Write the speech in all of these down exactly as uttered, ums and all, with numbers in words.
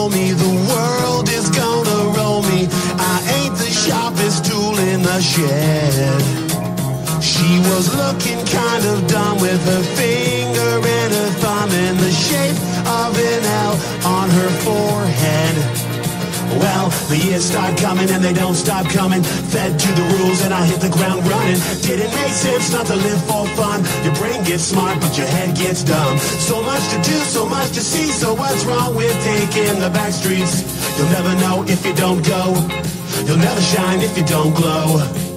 told me the world is gonna roll me. I ain't the sharpest tool in the shed. She was looking kind of dumb with her finger and her thumb in the shape of an L on her forehead. Well, the years start coming and they don't stop coming. Fed to the rules and I hit the ground running. Didn't make sense not to live for fun. Your brain gets smart but your head gets dumb. So much to do, so much to see. So what's wrong with taking the back streets? You'll never know if you don't go. You'll never shine if you don't glow.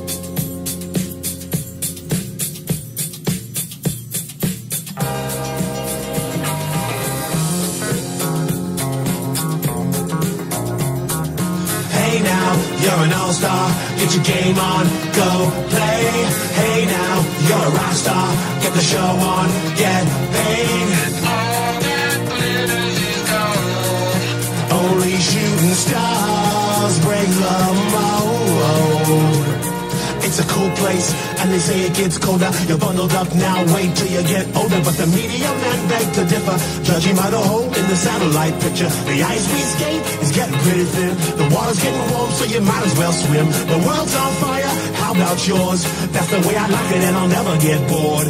You're an all-star, get your game on, go play. Hey now, you're a rock star, get the show on, get paid. All that glitters is gold. Only shooting stars break the mold. It's a cool place, and they say it gets colder. You're bundled up now, wait till you get older. But the media men beg to differ, judging by the hole in the satellite picture. The ice we skate is getting pretty thin. The water's getting warm, so you might as well swim. The world's on fire, how about yours? That's the way I like it, and I'll never get bored.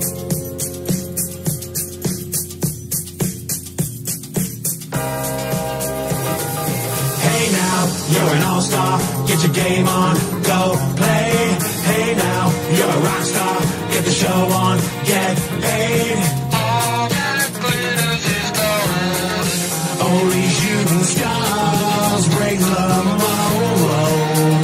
Hey now, you're an all-star, get your game on, go play. Hey now, you're a rock star, get the show on, get paid. All that glitters is gold. Only shooting stars break the mold.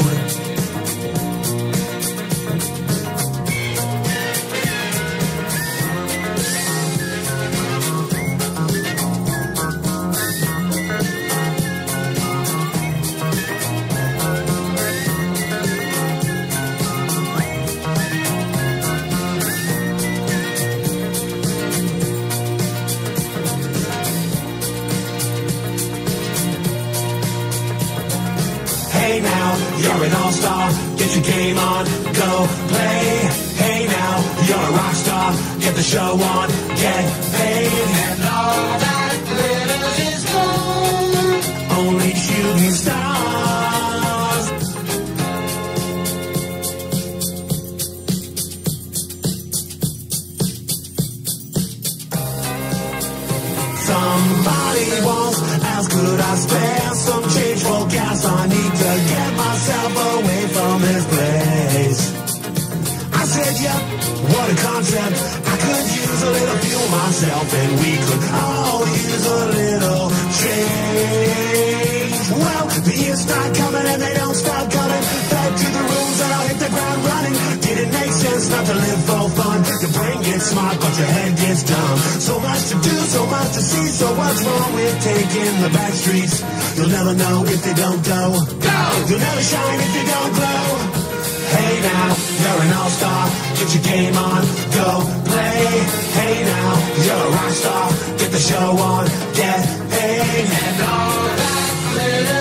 Hey now, you're an all-star, get your game on, go play. Hey now, you're a rock star, get the show on, get paid. And all that glitters is gold. Only shooting stars. Somebody once asked, could I spare some change for gas? I need to get myself away from this place. I said, yep, what a concept. I could use a little fuel myself, and we could all use a little change. Well, the years start coming and they don't stop coming. Back to the rules and I'll hit the ground running. Did it make sense not to live for fun? Your brain gets smart but your head gets dumb. So much to do, so much to see. So what's wrong with taking the back streets? You'll never know if you don't go. Go! You'll never shine if you don't glow. Hey now, you're an all-star, get your game on, go play. Hey now, you're a rock star, get the show on, get paid. And all that glitters